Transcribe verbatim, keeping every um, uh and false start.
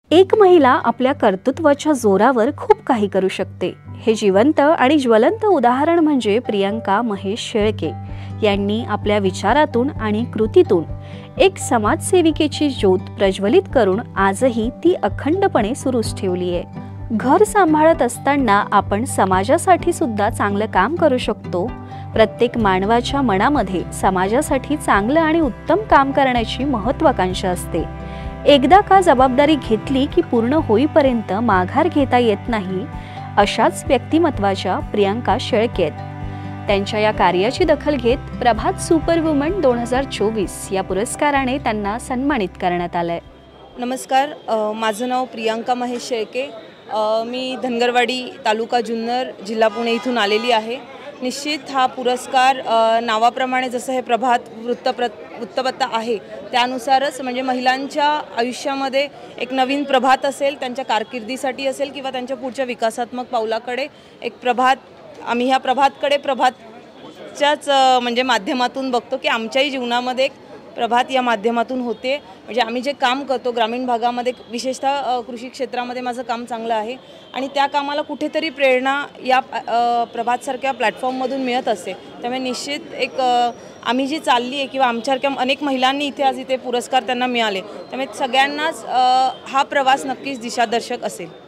एक महिला आपल्या कर्तृत्वाच्या जोरावर खूप काही करू शकते। हे जिवंत आणि ज्वलंत उदाहरण म्हणजे प्रियंका महेश शेळके यांनी आपल्या विचारातून आणि कृतीतून एक समाजसेविकेची ज्योत प्रज्वलित करून आजही ती अखंडपणे सुरूच ठेवली आहे। घर सांभाळत असताना आपण समाजासाठी सुद्धा चांगलं काम करू शकतो। प्रत्येक मानवाच्या मनामध्ये समाजासाठी चांगलं आणि उत्तम काम करण्याची महत्त्वाकांक्षा असते। एकदा का जबाबदारी घेतली की पूर्ण होईपर्यंत माघार घेता येत नाही। अशाच व्यक्तिमत्वाच्या प्रियंका शेळके आहेत। त्यांच्या या कार्याची दखल घेत प्रभात सुपरवुमन दोन हजार चोवीस या पुरस्काराने त्यांना सन्मानित करण्यात आलंय। नमस्कार, माझं नाव प्रियंका महेश शेळके। मी धनगरवाडी तालुका जुन्नर जिल्हा पुणे इथून आलेली आहे। निश्चित हा पुरस्कार नावाप्रमाणे जसं हे प्रभात वृत्तप्र वृत्तपत्र आहे त्यानुसारच म्हणजे महिलांच्या आयुष्यामध्ये एक नवीन प्रभात असेल, त्यांच्या कारकिर्दीसाठी असेल किंवा त्यांच्या पुढच्या विकासात्मक पावलाकडे एक प्रभात, आम्ही ह्या प्रभातकडे प्रभातच्याच म्हणजे माध्यमातून बघतो की आमच्याही जीवनामध्ये एक प्रभात या माध्यमातून होते। म्हणजे आम्ही जे काम करतो ग्रामीण भागामध्ये, विशेषतः कृषी क्षेत्रामध्ये माझं काम चांगलं आहे आणि त्या कामाला कुठेतरी प्रेरणा या प्रभातसारख्या प्लॅटफॉर्ममधून मिळत असते। त्यामुळे निश्चित एक आम्ही जी चालली आहे किंवा आमच्यासारख्या अनेक महिलांनी इथे आज इथे पुरस्कार त्यांना मिळाले, त्यामुळे सगळ्यांनाच हा प्रवास नक्कीच दिशादर्शक असेल।